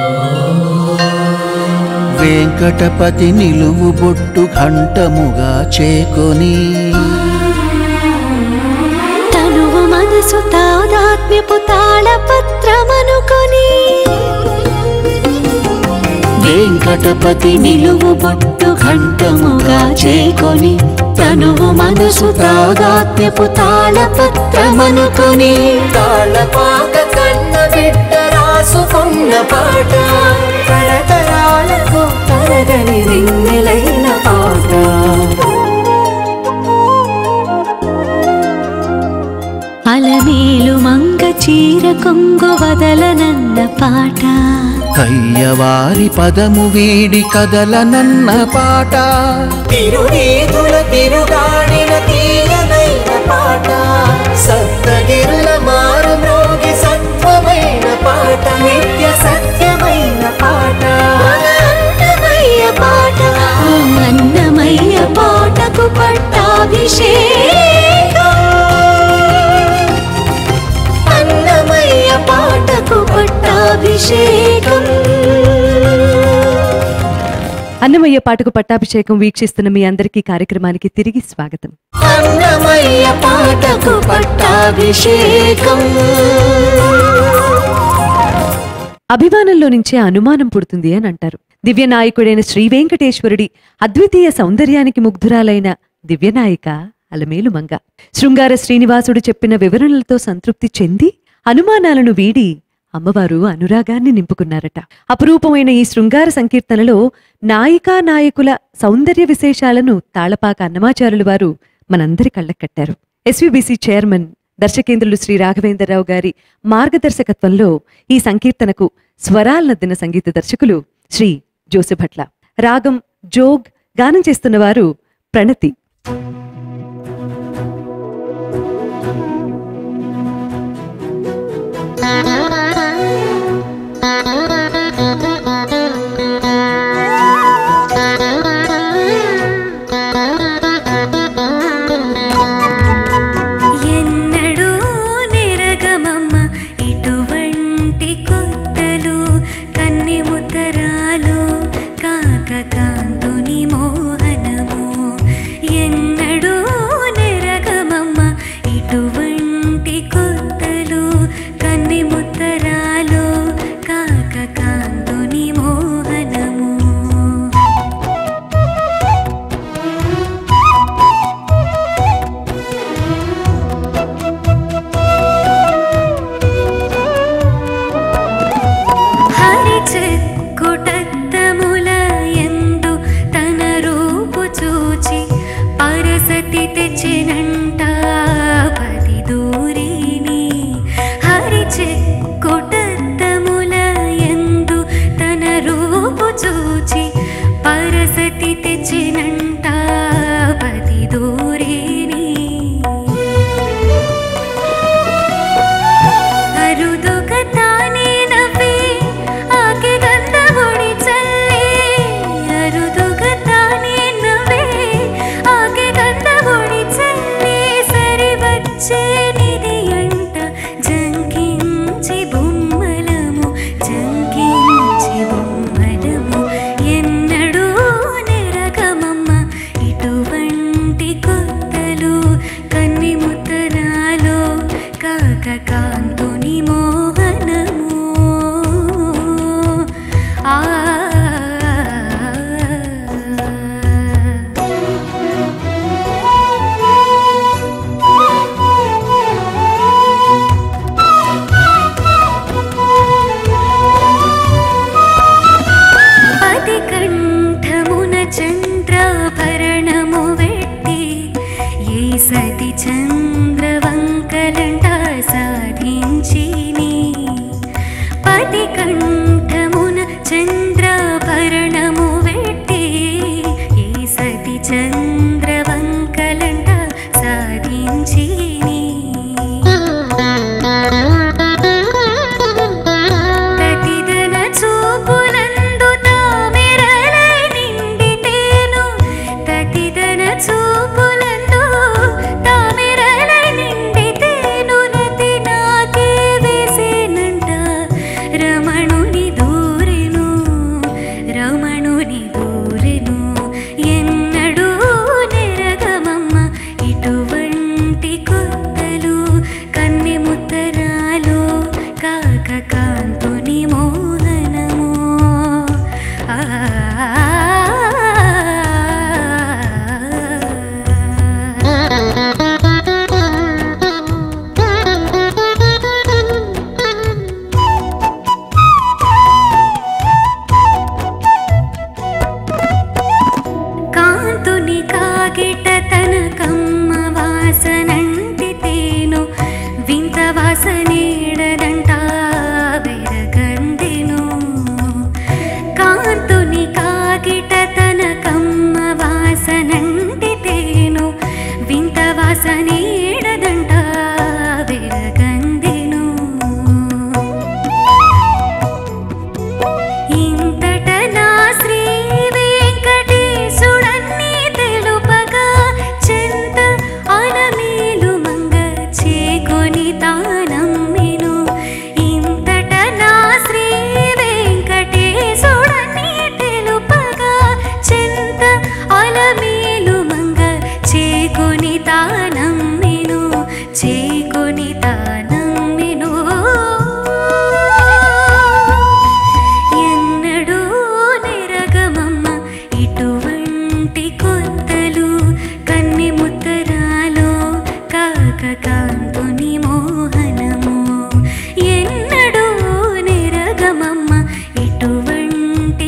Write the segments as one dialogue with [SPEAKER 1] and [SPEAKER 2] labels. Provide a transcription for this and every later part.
[SPEAKER 1] వెంకటపతి నిలువు బొట్టు ఘంటముగా చేకొని
[SPEAKER 2] తనువు మనసు తాదాత్మ్యపు తాళపత్రమనుకొని వెంకటపతి నిలువు బొట్టు ఘంటముగా చేకొని తనువు మనసు తాదాత్మ్యపు తాళపత్రమనుకొని తాళపాక కన్న బిడ్డ రాసుకున్న పాట తరతరాలకు తరగని రింగిలైన పాట అలమేలు మంగ చీర కొంగు వదలనన్న పాట
[SPEAKER 1] కయ్యవారి పదము వీడి కదలనన్న పాట
[SPEAKER 2] తిరునీతుల తిరుగాడిన తీయనైన పాట సప్తగిరుల మారు మ్రోగి సత్వమైన పాట నిత్య సత్యమైన పాట అన్నమయ్య పాట అన్నమయ్య పాటకు పట్టాభిషేకం అన్నమయ్య పాటకు పట్టాభిషేకం.
[SPEAKER 3] అన్నమయ్య పాటకు పట్టాభిషేకం వీక్షిస్తున్న మీ అందరికీ కార్యక్రమానికి తిరిగి స్వాగతం.
[SPEAKER 2] అన్నమయ్య పాటకు పట్టాభిషేకం.
[SPEAKER 3] అభిమానంలో నుంచే అనుమానం పుడుతుంది అని అంటారు. దివ్యనాయకుడైన శ్రీ వెంకటేశ్వరుడి అద్వితీయ సౌందర్యానికి ముగ్ధురాలైన దివ్యనాయిక అలమేలు మంగ శృంగార శ్రీనివాసుడు చెప్పిన వివరణలతో సంతృప్తి చెంది అనుమానాలను వీడి అమ్మవారు అనురాగాన్ని నింపుకున్నారట. అపురూపమైన ఈ శృంగార సంకీర్తనలో నాయికా నాయకుల సౌందర్య విశేషాలను తాళపాక అన్నమాచారులు వారు మనందరి కళ్ళకట్టారు. SVBC చైర్మన్ దర్శకేంద్రులు శ్రీ రాఘవేంద్రరావు గారి మార్గదర్శకత్వంలో ఈ సంకీర్తనకు స్వరాలనద్దిన సంగీత దర్శకులు శ్రీ జోసెభట్ల, రాగం జోగ్, గానం చేస్తున్నవారు ప్రణతి.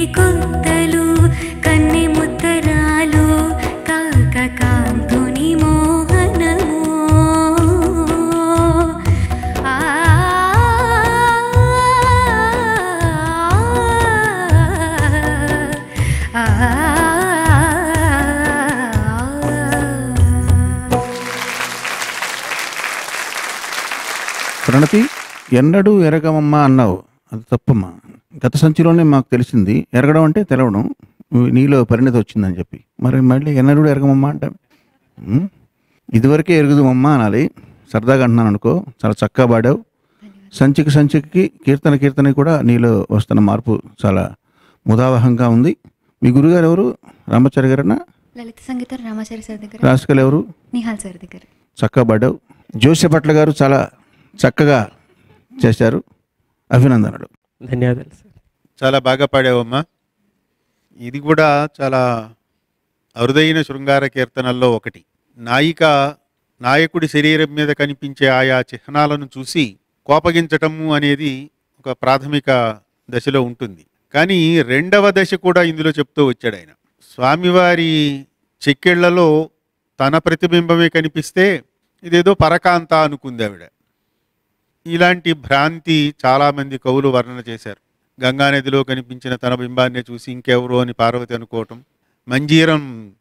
[SPEAKER 2] కొత్తలు కన్నె ముత్తరాలు కాక కాంతుని మోహనము ఆ
[SPEAKER 4] ప్రణతి, ఎన్నడూ ఎరగమమ్మా అన్నావు, అది తప్పమ్మా. గత సంచిలోనే మాకు తెలిసింది ఎరగడం అంటే తెలవడం, నీలో పరిణతి వచ్చిందని చెప్పి. మరి మళ్ళీ ఎన్నడూ ఎరగమమ్మా అంటే ఇదివరకే ఎరుగుదమమ్మా అనాలి. సరదాగా అంటున్నాను అనుకో. చాలా చక్కగా పాడావు. సంచికి కీర్తన కూడా నీలో వస్తున్న మార్పు చాలా ముదావహంగా ఉంది. మీ గురుగారు ఎవరు? రామాచారి గారన్నా?
[SPEAKER 5] లలిత సంగీతం రామాచారి సార్ దగ్గర.
[SPEAKER 4] క్లాసికల్ ఎవరు?
[SPEAKER 5] నిహాల్ సార్ దగ్గర.
[SPEAKER 4] చక్కగా పాడావు. జోస్య భట్ల గారు చాలా చక్కగా చేశారు. అభినందనలు.
[SPEAKER 6] ధన్యవాదాలు సార్.
[SPEAKER 7] చాలా బాగా పాడావమ్మా. ఇది కూడా చాలా అరుదైన శృంగార కీర్తనల్లో ఒకటి. నాయకుడి శరీరం మీద కనిపించే ఆయా చిహ్నాలను చూసి కోపగించటము అనేది ఒక ప్రాథమిక దశలో ఉంటుంది. కానీ రెండవ దశ కూడా ఇందులో చెప్తూ వచ్చాడు ఆయన. స్వామివారి చెక్కిళ్లలో తన ప్రతిబింబమే కనిపిస్తే ఇదేదో పరకాంత అనుకుంది ఆవిడ. ఇలాంటి భ్రాంతి చాలామంది కవులు వర్ణన చేశారు. గంగానదిలో కనిపించిన తన బింబాన్నే చూసి ఇంకెవరో అని పార్వతి అనుకోవటం, మంజీరం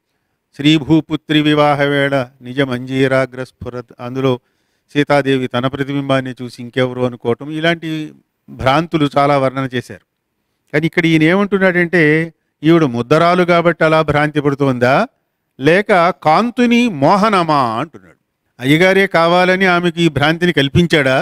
[SPEAKER 7] శ్రీభూపుత్రి వివాహ వేళ నిజ మంజీరాగ్రస్ఫురత్, అందులో సీతాదేవి తన ప్రతిబింబాన్ని చూసి ఇంకెవరో అనుకోవటం, ఇలాంటి భ్రాంతులు చాలా వర్ణన చేశారు. కానీ ఇక్కడ ఈయన ఏమంటున్నాడంటే, ఈవిడ ముద్దరాలు కాబట్టి అలా భ్రాంతి పడుతోందా, లేక కాంతుని మోహనమా అంటున్నాడు. అయ్యగారే కావాలని ఆమెకి ఈ భ్రాంతిని కల్పించాడా,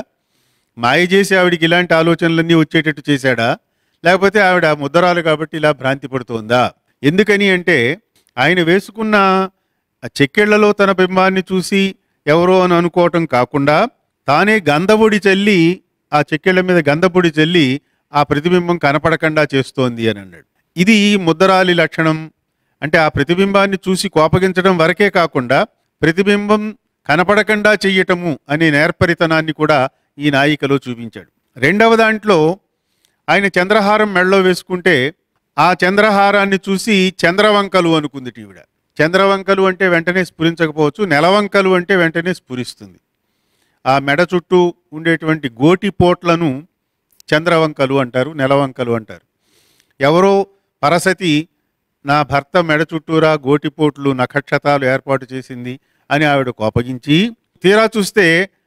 [SPEAKER 7] మాయ చేసి ఆవిడికి ఇలాంటి ఆలోచనలన్నీ వచ్చేటట్టు చేశాడా, లేకపోతే ఆవిడ ముద్దరాలు కాబట్టి ఇలా భ్రాంతి పడుతోందా? ఎందుకని అంటే, ఆయన వేసుకున్న చెక్కిళ్లలో తన బింబాన్ని చూసి ఎవరో అని అనుకోవటం కాకుండా తానే గంధపొడి చల్లి, ఆ చెక్కిళ్ల మీద గంధపొడి చల్లి ఆ ప్రతిబింబం కనపడకుండా చేస్తోంది అని అన్నాడు. ఇది ముద్దరాలి లక్షణం. అంటే ఆ ప్రతిబింబాన్ని చూసి కోపగించడం వరకే కాకుండా ప్రతిబింబం కనపడకుండా చెయ్యటము అనే నేర్పరితనాన్ని కూడా ఈ నాయికలో చూపించాడు. రెండవ దాంట్లో ఆయన చంద్రహారం మెడలో వేసుకుంటే ఆ చంద్రహారాన్ని చూసి చంద్రవంకలు అనుకుంది ఈవిడ. చంద్రవంకలు అంటే వెంటనే స్ఫురించకపోవచ్చు, నెలవంకలు అంటే వెంటనే స్ఫురిస్తుంది. ఆ మెడ చుట్టూ ఉండేటువంటి గోటిపోట్లను చంద్రవంకలు అంటారు, నెలవంకలు అంటారు. ఎవరో పరసతి నా భర్త మెడ చుట్టూరా గోటిపోట్లు నక్షతాలు ఏర్పాటు చేసింది అని ఆవిడ కోపగించి, తీరా చూస్తే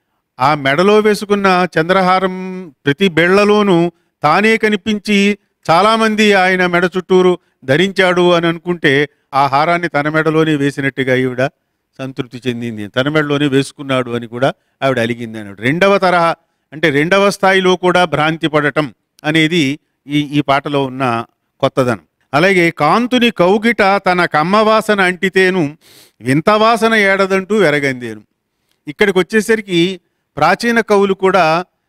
[SPEAKER 7] ఆ మెడలో వేసుకున్న చంద్రహారం ప్రతి బెళ్లలోనూ తానే కనిపించి చాలామంది ఆయన మెడ చుట్టూరు ధరించాడు అని అనుకుంటే ఆ హారాన్ని తన మెడలోనే వేసినట్టుగా ఈవిడ సంతృప్తి చెందింది. తన మెడలోనే వేసుకున్నాడు అని కూడా ఆవిడ అలిగింది అన్నాడు. రెండవ తరహా అంటే రెండవ స్థాయిలో కూడా భ్రాంతి పడటం అనేది ఈ పాటలో ఉన్న కొత్తదనం. అలాగే కాంతుని కౌగిట తన కమ్మవాసన అంటితేను వింత వాసన ఏడదంటూ వెరగందేను. ఇక్కడికి వచ్చేసరికి ప్రాచీన కవులు కూడా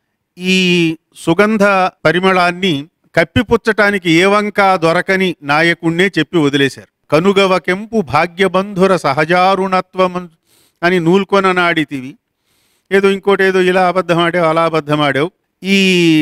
[SPEAKER 7] ఈ సుగంధ పరిమళాన్ని కప్పిపుచ్చటానికి ఏ వంకా దొరకని నాయకుణ్ణే చెప్పి వదిలేశారు. కనుగవ కెంపు భాగ్యబంధుర సహజారుణత్వం అని నూల్కొననాడితివి, ఏదో ఇంకోటేదో ఇలా అబద్ధమాడావు అలా అబద్ధమాడావు, ఈ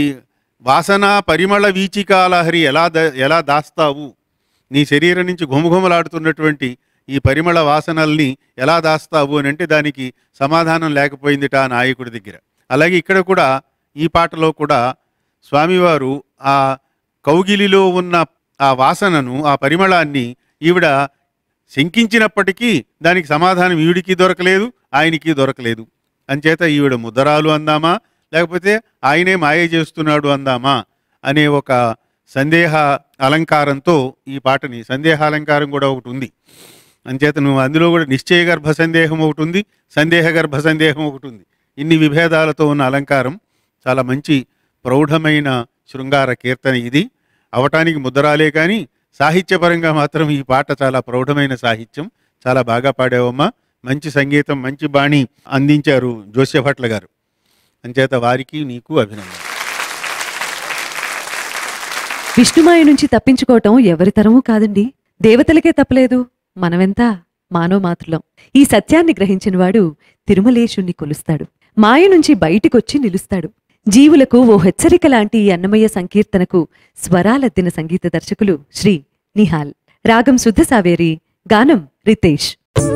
[SPEAKER 7] వాసన పరిమళ వీచికాలహరి ఎలా దాస్తావు, నీ శరీరం నుంచి ఘుమఘుమలాడుతున్నటువంటి ఈ పరిమళ వాసనల్ని ఎలా దాస్తావు అని అంటే దానికి సమాధానం లేకపోయిందిట ఆ నాయకుడి దగ్గర. అలాగే ఇక్కడ కూడా ఈ పాటలో కూడా స్వామివారు ఆ కౌగిలిలో ఉన్న ఆ వాసనను, ఆ పరిమళాన్ని ఈవిడ శంకించినప్పటికీ దానికి సమాధానం ఈవిడికి దొరకలేదు, ఆయనకి దొరకలేదు. అంచేత ఈవిడ ముద్దరాలు అందామా, లేకపోతే ఆయనే మాయ చేస్తున్నాడు అందామా అనే ఒక సందేహ అలంకారంతో ఈ పాటని, సందేహ అలంకారం కూడా ఒకటి ఉంది. అంచేత నువ్వు అందులో కూడా నిశ్చయ గర్భ సందేహం ఒకటి ఉంది, సందేహ గర్భ సందేహం ఒకటి ఉంది. ఇన్ని విభేదాలతో ఉన్న అలంకారం చాలా మంచి ప్రౌఢమైన శృంగార కీర్తన ఇది. అవటానికి ముద్దరాలే కానీ సాహిత్యపరంగా మాత్రం ఈ పాట చాలా ప్రౌఢమైన సాహిత్యం. చాలా బాగా పాడావమ్మా. మంచి సంగీతం, మంచి బాణి అందించారు జోస్య భట్ల గారు. అంచేత వారికి నీకు అభినందన.
[SPEAKER 3] విష్ణుమాయ నుంచి తప్పించుకోవటం ఎవరి తరమూ కాదండి. దేవతలకే తప్పలేదు, మనమెంత మానవ మాతృలం. ఈ సత్యాన్ని గ్రహించినవాడు తిరుమలేశుణ్ణి కొలుస్తాడు, మాయ నుంచి బయటికొచ్చి నిలుస్తాడు. జీవులకు ఓ హెచ్చరిక లాంటి ఈ అన్నమయ్య సంకీర్తనకు స్వరాలద్దిన సంగీత దర్శకులు శ్రీ నిహాల్. రాగం శుద్ధ సావేరి, గానం రితేష్.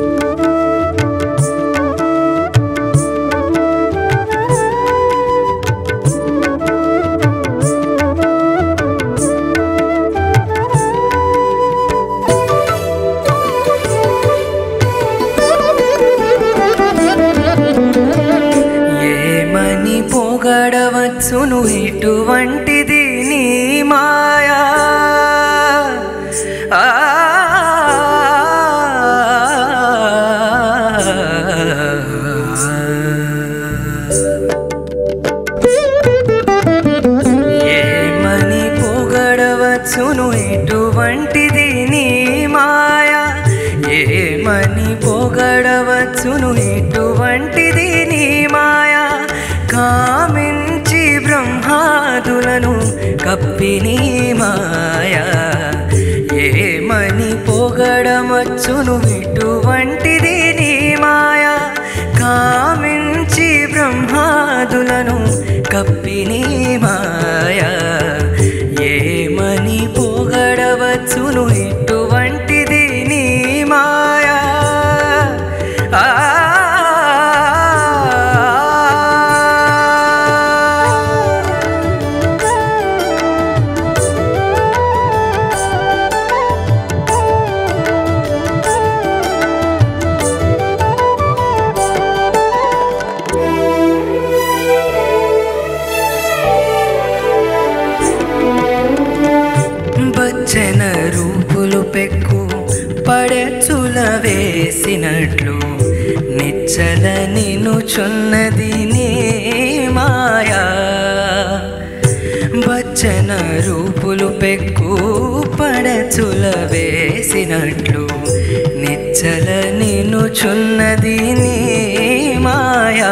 [SPEAKER 6] పొగడవచ్చును ఇటువంటిది నీ మాయా, ఏమని పొగడవచ్చును ఇటువంటిది నీ మాయా, ఏమని పొగడవచ్చును ఇటువంటిది నీ మాయా, కామించి బ్రహ్మాదులను కప్పి నీ మాయా, ఏమని పొగడవచ్చును ఇటువంటిది నీ మాయా, కామించి బ్రహ్మాదులను కప్పి నీ మాయా, ఏమని పొగడవచ్చును ఇటువంటిది నీ మాయా. బచ్చన రూపులు పెక్కు పడచుల వేసినట్లు నిచ్చల నినుచున్నది నీ మాయా, బచ్చన రూపులు పెక్కు పడచుల వేసినట్లు నిచ్చల నినుచున్నది నీ మాయా,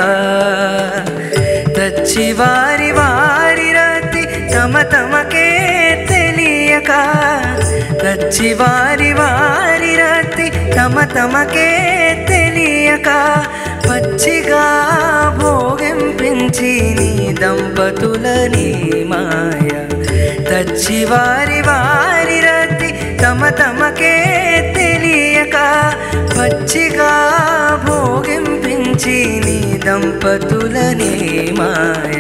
[SPEAKER 6] తచ్చి వారి వారి రతి తమ తమకే తెలియక, తచ్చి వారి వారి రతి తమ తమకే తెలియక, పచ్చిగా భోగింపించి నీ దంపతుల నీ మాయ, తచ్చి వారి వారి రతి తమ తమకే తెలియక, పచ్చిగా భోగింపించి నీ దంపతుల నీ మాయ,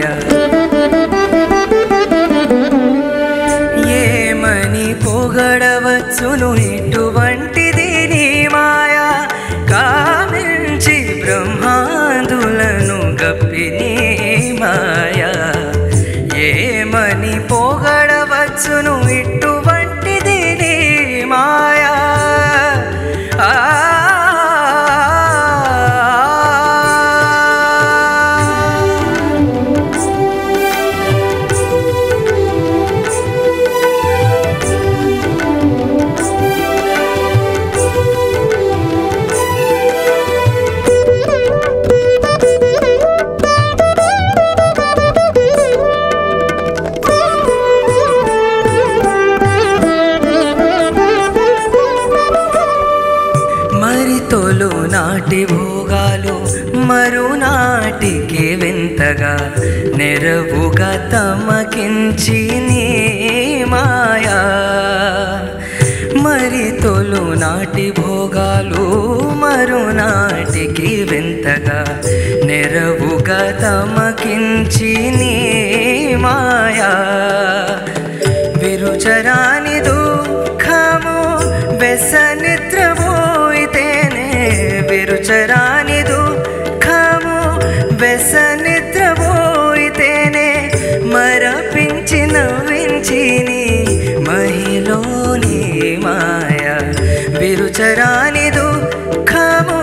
[SPEAKER 6] ఏమని పొగడవచ్చును ఇటువంటిది నీ మాయా, కామించి బ్రహ్మాదులను గప్పి నీ మాయా, ఏమని పొగడవచ్చును ఇటువంటిది నీ మాయా. తొలు నాటి భోగాలు మరునాటికి వింతగా నెరవుగా తమకించి నీ మాయా, మరి తొలు నాటి భోగాలు మరునాటికి వింతగా నెరవుగా తమకించి నీ మాయా, విరుచరాని దుఃఖము వ్యసనిద్రపోయితేనే, విరుచరాని దుఃఖము వ్యసనిద్రపోయితేనే, మరపించి నవ్వించి నీ మహిలోని మాయా, విరుచరాని దుఃఖము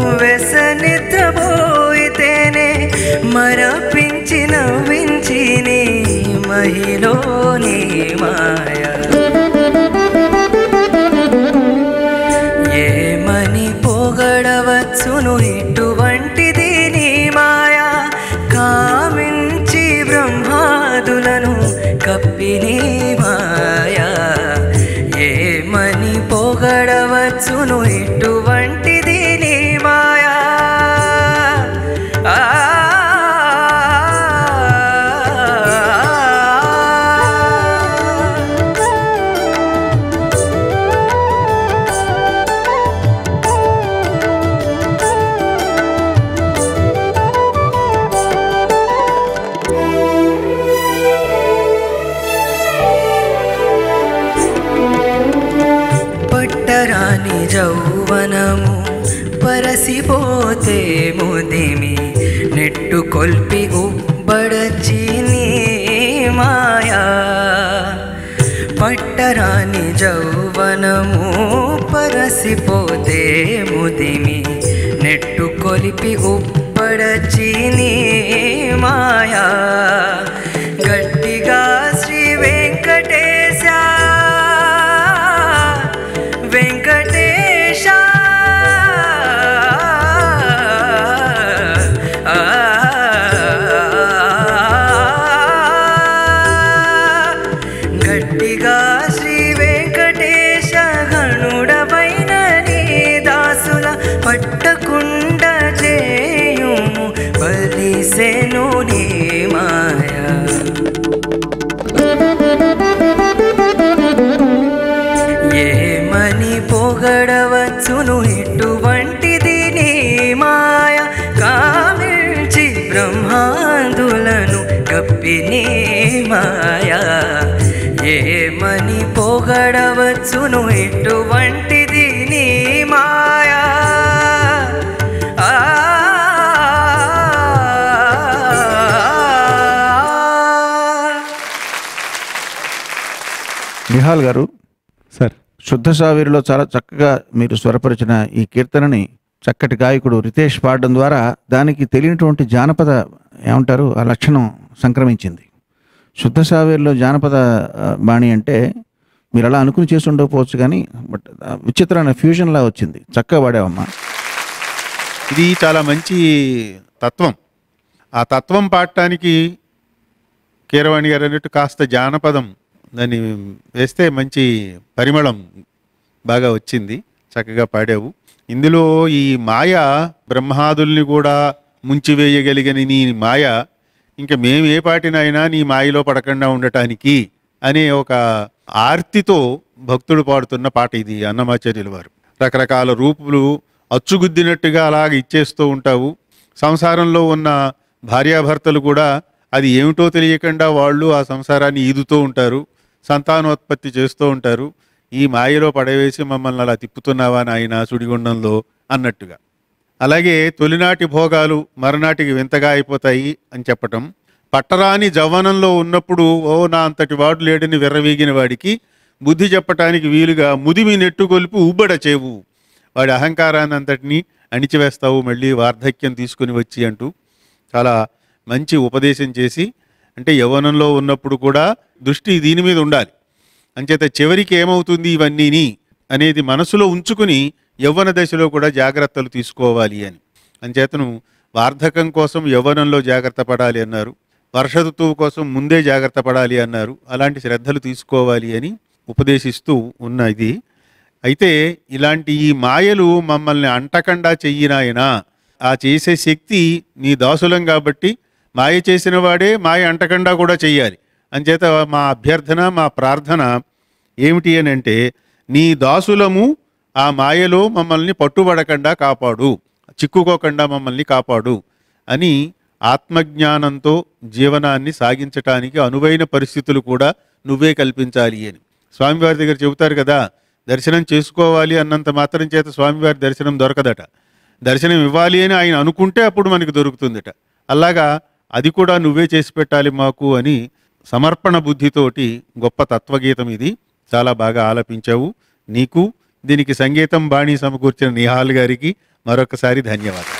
[SPEAKER 6] వ్యసనిద్రపోయితేనే, మరపించి నవ్వించి నీ మహిలోని మాయా, ఏమని పొగడవచ్చును ఇటువంటిది నీ మాయా, కామించి బ్రహ్మాదులను కప్పి నీ మాయా, ఏమని పొగడవచ్చును ఇటువంటిది నీ మాయా. పట్టరాని జౌవనము పరసిపోతే ముదిమి నెట్టు కొల్పి ఉబ్బడచి నీ మాయా. పట్టరాని జౌవనము పరసిపోతే ముదిమి నెట్టు కొలిపి ఉబ్బడచి నీ మాయా. గట్టిగా శ్రీ వెంకటేశ వెంకటేశ గట్టిగా శ్రీ వెంకటేశ గణుడవైన నీ దాసుల పట్టకుండ చేయుము బలిసెను నీ మాయా. ఏమని పొగడవచ్చును ఇటువంటిది నీ మాయ. కామిల్చి బ్రహ్మాందులను కప్పి నీ మాయా. ఏమని పొగడవచ్చును ఇటువంటిది నీ మాయా.
[SPEAKER 4] నిహాల్ గారు,
[SPEAKER 7] సార్,
[SPEAKER 4] శుద్ధ సావేరిలో చాలా చక్కగా మీరు స్వరపరిచిన ఈ కీర్తనని చక్కటి గాయకుడు రితేష్ పాడడం ద్వారా దానికి తెలియనటువంటి జానపద ఏమంటారు ఆ లక్షణం సంక్రమించింది. శుద్ధ సావేరిలో జానపద బాణి అంటే మీరు అలా అనుకుని చేసి ఉండకపోవచ్చు, కానీ బట్ విచిత్రమైన ఫ్యూజన్లా వచ్చింది. చక్కగా పాడావమ్మా.
[SPEAKER 7] ఇది చాలా మంచి తత్వం. ఆ తత్వం పాడటానికి కీరవాణి గారు అన్నట్టు కాస్త జానపదం దాన్ని వేస్తే మంచి పరిమళం బాగా వచ్చింది. చక్కగా పాడావు. ఇందులో ఈ మాయ బ్రహ్మాదుల్ని కూడా ముంచివేయగలిగిన నీ మాయ ఇంకా మేము ఏ పాటినైనా నీ మాయలో పడకుండా ఉండటానికి అనే ఒక ఆర్తితో భక్తుడు పాడుతున్న పాట ఇది. అన్నమాచార్యుల వారు రకరకాల రూపులు అచ్చుగుద్దినట్టుగా అలాగ ఇచ్చేస్తూ ఉంటావు. సంసారంలో ఉన్న భార్యాభర్తలు కూడా అది ఏమిటో తెలియకుండా వాళ్ళు ఆ సంసారాన్ని ఈదుతూ ఉంటారు, సంతానోత్పత్తి చేస్తూ ఉంటారు. ఈ మాయలో పడవేసి మమ్మల్ని అలా తిప్పుతున్నావా నాయన సుడిగుండంలో అన్నట్టుగా. అలాగే తొలినాటి భోగాలు మరనాటికి వింతగా అయిపోతాయి అని చెప్పటం. పట్టరాని జవ్వనంలో ఉన్నప్పుడు ఓ నా అంతటి వాడు లేడని విర్రవీగిన వాడికి బుద్ధి చెప్పటానికి వీలుగా ముదిమి నెట్టుకొలిపి ఉబ్బడ చేవు, వాడి అహంకారాన్ని అంతటినీ అణిచివేస్తావు మళ్ళీ వార్ధక్యం తీసుకుని వచ్చి అంటూ చాలా మంచి ఉపదేశం చేసి, అంటే యవ్వనంలో ఉన్నప్పుడు కూడా దృష్టి దీని మీద ఉండాలి. అంచేత చివరికి ఏమవుతుంది ఇవన్నీని అనేది మనసులో ఉంచుకుని యవ్వన దశలో కూడా జాగ్రత్తలు తీసుకోవాలి అని. అంచేతను వార్ధకం కోసం యవ్వనంలో జాగ్రత్త పడాలి అన్నారు, వర్ష ఋతువు కోసం ముందే జాగ్రత్త పడాలి అన్నారు. అలాంటి శ్రద్ధలు తీసుకోవాలి అని ఉపదేశిస్తూ ఉన్న ఇది. అయితే ఇలాంటి ఈ మాయలు మమ్మల్ని అంటకుండా చెయ్యినాయనా, ఆ చేసే శక్తి నీ దాసులం కాబట్టి మాయ చేసిన వాడే మాయ అంటకుండా కూడా చెయ్యాలి. అంచేత మా అభ్యర్థన మా ప్రార్థన ఏమిటి అని అంటే, నీ దాసులము ఆ మాయలో మమ్మల్ని పట్టుబడకుండా కాపాడు, చిక్కుకోకుండా మమ్మల్ని కాపాడు అని ఆత్మజ్ఞానంతో జీవనాన్ని సాగించటానికి అనువైన పరిస్థితులు కూడా నువ్వే కల్పించాలి అని స్వామివారి దగ్గర చెబుతారు కదా. దర్శనం చేసుకోవాలి అన్నంత మాత్రం చేత స్వామివారి దర్శనం దొరకదట. దర్శనం ఇవ్వాలి అని ఆయన అనుకుంటే అప్పుడు మనకి దొరుకుతుందట. అలాగా అది కూడా నువ్వే చేసి పెట్టాలి మాకు అని సమర్పణ బుద్ధితోటి గొప్ప తత్వగీతం ఇది. చాలా బాగా ఆలపించావు. నీకు దీనికి సంగీతం బాణీ సమకూర్చిన నిహాల్ గారికి మరొకసారి ధన్యవాదాలు.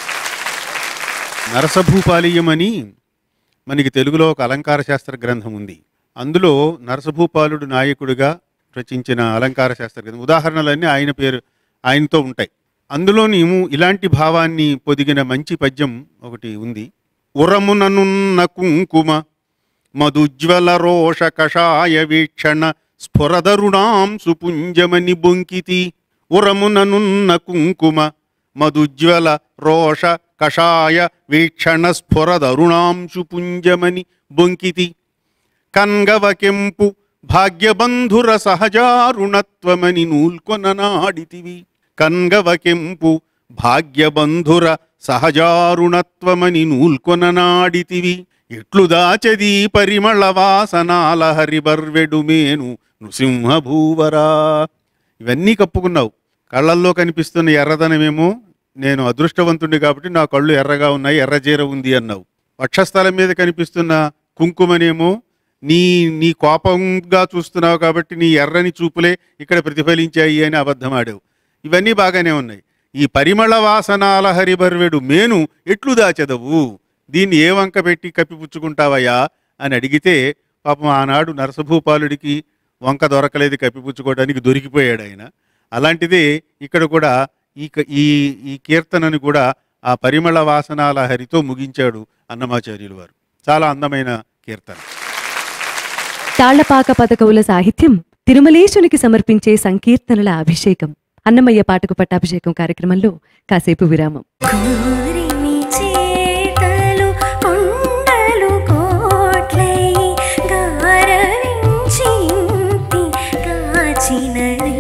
[SPEAKER 7] నరసభూపాలీయం అని మనకి తెలుగులో ఒక అలంకార శాస్త్ర గ్రంథం ఉంది. అందులో నరసభూపాలుడు నాయకుడిగా రచించిన అలంకార శాస్త్ర గ్రంథం ఉదాహరణలన్నీ ఆయనతో ఉంటాయి. అందులోని ఇలాంటి భావాన్ని పొదిగిన మంచి పద్యం ఒకటి ఉంది. ఉరముననున్న కుంకుమ మధుజ్వల రోష కషాయ వీక్షణ స్ఫురదరుణాం సుపుంజమని బొంకితి. ఉరముననున్న కుంకుమ మధుజ్వల రోష కషాయ వీక్షణ స్ఫురదరుణాం సుపుంజమని బొంకితి. కన్గవకెంపు భాగ్యబంధుర సహజారుణత్వమని నూల్కొననాడితివి. కన్గవకెంపు భాగ్యబంధుర సహజారుణత్వమని నూల్కొననాడితివి. ఇట్లు దాచది పరిమళ వాసనాల హరిబర్వెడు మేను నృసింహభూవరా. ఇవన్నీ కప్పుకున్నావు. కళ్ళల్లో కనిపిస్తున్న ఎర్రదనమేమో నేను అదృష్టవంతుడి కాబట్టి నా కళ్ళు ఎర్రగా ఉన్నాయి, ఎర్రజీర ఉంది అన్నావు. వక్షస్థలం మీద కనిపిస్తున్న కుంకుమనేమో నీ కోపంగా చూస్తున్నావు కాబట్టి నీ ఎర్రని చూపులే ఇక్కడ ప్రతిఫలించాయి అని అబద్ధమాడావు. ఇవన్నీ బాగానే ఉన్నాయి. ఈ పరిమళ వాసనాల హరిబర్వెడు మేను ఎట్లు దాచెదవు, దీన్ని ఏ వంక పెట్టి కప్పిపుచ్చుకుంటావయ్యా అని అడిగితే పాపం ఆనాడు నరసభూపాలుడికి వంక దొరకలేదు, కప్పిపుచ్చుకోవడానికి దొరికిపోయాడు ఆయన. అలాంటిదే ఇక్కడ కూడా ఈ కీర్తనని కూడా ఆ పరిమళ వాసనాల హరితో ముగించాడు అన్నమాచార్యులు వారు. చాలా అందమైన కీర్తన.
[SPEAKER 3] తాళ్లపాక పథకవుల సాహిత్యం తిరుమలేశునికి సమర్పించే సంకీర్తనల అభిషేకం. అన్నమయ్య పాటకు పట్టాభిషేకం కార్యక్రమంలో కాసేపు విరామం.
[SPEAKER 2] కోరిమి చేతలు కొండలు కోట్లై గారవించి ఇంటి కాచినది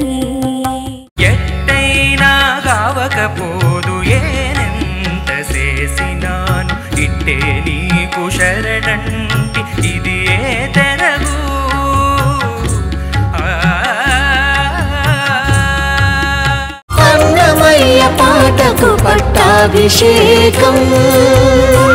[SPEAKER 6] ఎట్టైనా కావకపోదు ఏనెంత చేసినాను ఇట్టే నీకు శరణంటి ఇది ఏ తెరగు.
[SPEAKER 1] అన్నమయ్య పాటకు పట్టాభిషేకం.